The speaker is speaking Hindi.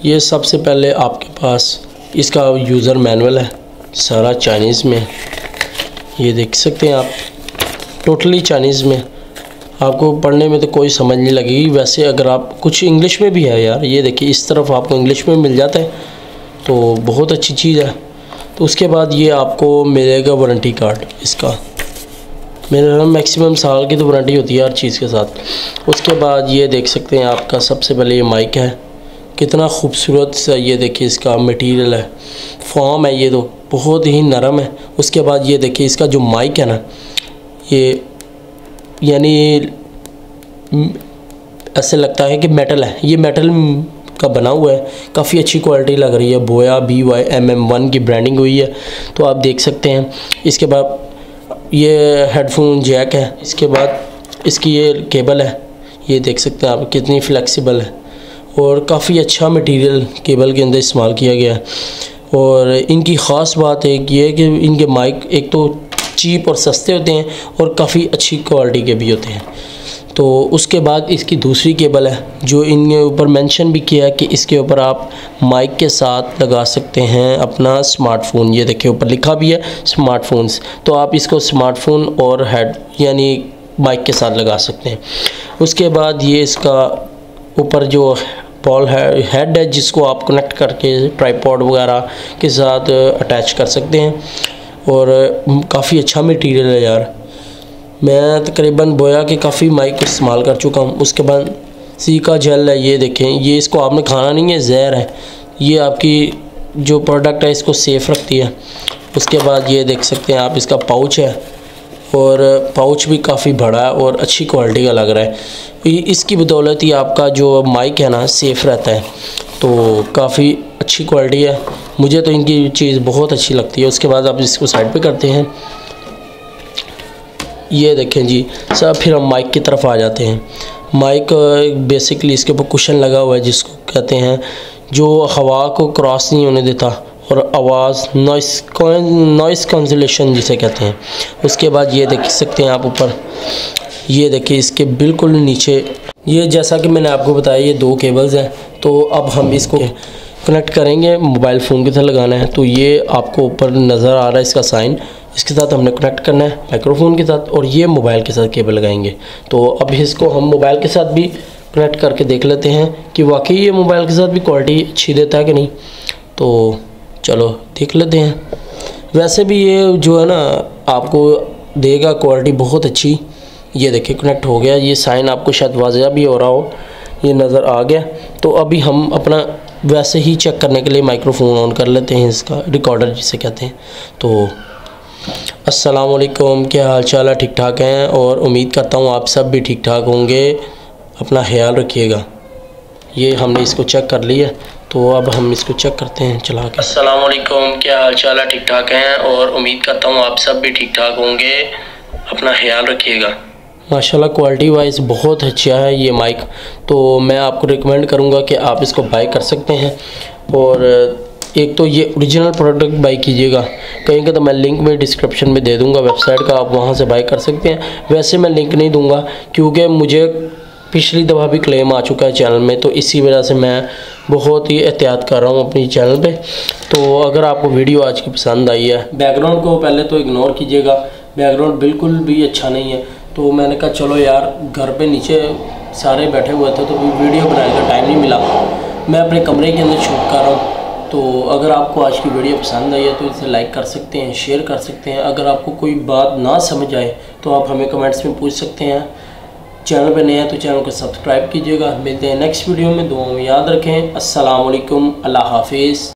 ये सबसे पहले आपके पास इसका यूज़र मैनुअल है, सारा चाइनीज़ में। ये देख सकते हैं आप, टोटली चाइनीज़ में। आपको पढ़ने में तो कोई समझ नहीं लगेगी। वैसे अगर आप कुछ इंग्लिश में भी है यार, ये देखिए इस तरफ आपको इंग्लिश में मिल जाता है, तो बहुत अच्छी चीज़ है। तो उसके बाद ये आपको मिलेगा वारंटी कार्ड इसका। मेरा मैक्सिमम साल की तो वारंटी होती है हर चीज़ के साथ। उसके बाद ये देख सकते हैं आपका सबसे पहले ये माइक है, कितना खूबसूरत सा ये देखिए इसका मटेरियल है, फॉर्म है, ये तो बहुत ही नरम है। उसके बाद ये देखिए इसका जो माइक है ना, ये यानी ऐसे लगता है कि मेटल है, ये मेटल का बना हुआ है, काफ़ी अच्छी क्वालिटी लग रही है। बोया BYMM1 की ब्रांडिंग हुई है, तो आप देख सकते हैं। इसके बाद ये हेडफोन जैक है। इसके बाद इसकी ये केबल है, ये देख सकते हैं आप कितनी फ्लेक्सिबल है और काफ़ी अच्छा मटेरियल केबल के अंदर इस्तेमाल किया गया है। और इनकी ख़ास बात एक ये है कि इनके माइक एक तो चीप और सस्ते होते हैं और काफ़ी अच्छी क्वालिटी के भी होते हैं। तो उसके बाद इसकी दूसरी केबल है, जो इनके ऊपर मेंशन भी किया है कि इसके ऊपर आप माइक के साथ लगा सकते हैं अपना स्मार्टफ़ोन। ये देखिए ऊपर लिखा भी है स्मार्टफोन्स, तो आप इसको स्मार्टफ़ोन और हेड यानी माइक के साथ लगा सकते हैं। उसके बाद ये इसका ऊपर जो बॉल है, हेड है, जिसको आप कनेक्ट करके ट्राइपॉड वगैरह के साथ अटैच कर सकते हैं। और काफ़ी अच्छा मटेरियल है यार। मैं तकरीबन बोया कि काफ़ी माइक इस्तेमाल कर चुका हूँ। उसके बाद सी का जेल है, ये देखें, ये इसको आपने खाना नहीं है, जहर है। ये आपकी जो प्रोडक्ट है इसको सेफ़ रखती है। उसके बाद ये देख सकते हैं आप, इसका पाउच है और पाउच भी काफ़ी बड़ा है और अच्छी क्वालिटी का लग रहा है। इसकी बदौलत ही आपका जो माइक है ना सेफ़ रहता है, तो काफ़ी अच्छी क्वालिटी है। मुझे तो इनकी चीज़ बहुत अच्छी लगती है। उसके बाद आप इसको साइड पे करते हैं, ये देखें जी सब। फिर हम माइक की तरफ आ जाते हैं। माइक बेसिकली इसके ऊपर कुशन लगा हुआ है, जिसको कहते हैं जो हवा को क्रॉस नहीं होने देता और आवाज़ नॉइस कैंसिलेशन जिसे कहते हैं। उसके बाद ये देख सकते हैं आप ऊपर, ये देखिए इसके बिल्कुल नीचे, ये जैसा कि मैंने आपको बताया ये दो केबल्स हैं। तो अब हम इसको कनेक्ट करेंगे, मोबाइल फ़ोन के साथ लगाना है। तो ये आपको ऊपर नज़र आ रहा है इसका साइन, इसके साथ हमने कनेक्ट करना है माइक्रोफोन के साथ, और ये मोबाइल के साथ केबल लगाएंगे। तो अब इसको हम मोबाइल के साथ भी कनेक्ट करके देख लेते हैं कि वाकई ये मोबाइल के साथ भी क्वालिटी अच्छी देता है कि नहीं। तो चलो देख लेते हैं। वैसे भी ये जो है ना आपको देगा क्वालिटी बहुत अच्छी। ये देखिए कनेक्ट हो गया, ये साइन आपको शायद वाज़ेह भी हो रहा हो, ये नज़र आ गया। तो अभी हम अपना वैसे ही चेक करने के लिए माइक्रोफोन ऑन कर लेते हैं, इसका रिकॉर्डर जिसे कहते हैं। तो अस्सलाम वालेकुम, क्या हाल चाल है? ठीक ठाक हैं और उम्मीद करता हूँ आप सब भी ठीक ठाक होंगे। अपना ख्याल रखिएगा। ये हमने इसको चेक कर लिया, तो अब हम इसको चेक करते हैं चला के। अस्सलाम वालेकुम, क्या हाल चाल है? ठीक ठाक हैं और उम्मीद करता हूँ आप सब भी ठीक ठाक होंगे। अपना ख्याल रखिएगा। माशाल्लाह क्वालिटी वाइज बहुत अच्छा है ये माइक, तो मैं आपको रिकमेंड करूँगा कि आप इसको बाय कर सकते हैं। और एक तो ये ओरिजिनल प्रोडक्ट बाय कीजिएगा, कहीं का तो मैं लिंक में डिस्क्रिप्शन में दे दूँगा वेबसाइट का, आप वहाँ से बाय कर सकते हैं। वैसे मैं लिंक नहीं दूँगा क्योंकि मुझे पिछली दफ़ा भी क्लेम आ चुका है चैनल में, तो इसी वजह से मैं बहुत ही एहतियात कर रहा हूँ अपनी चैनल पे। तो अगर आपको वीडियो आज की पसंद आई है, बैकग्राउंड को पहले तो इग्नोर कीजिएगा, बैकग्राउंड बिल्कुल भी अच्छा नहीं है। तो मैंने कहा चलो यार, घर पे नीचे सारे बैठे हुए थे तो वीडियो बनाने का टाइम नहीं मिला, मैं अपने कमरे के अंदर शूट कर रहा हूँ। तो अगर आपको आज की वीडियो पसंद आई है तो इसे लाइक कर सकते हैं, शेयर कर सकते हैं। अगर आपको कोई बात ना समझ आए तो आप हमें कमेंट्स में पूछ सकते हैं। चैनल पे नए हैं तो चैनल को सब्सक्राइब कीजिएगा। मिलते हैं नेक्स्ट वीडियो में, दुआ में याद रखें। अस्सलाम वालेकुम, अल्लाह हाफिज़।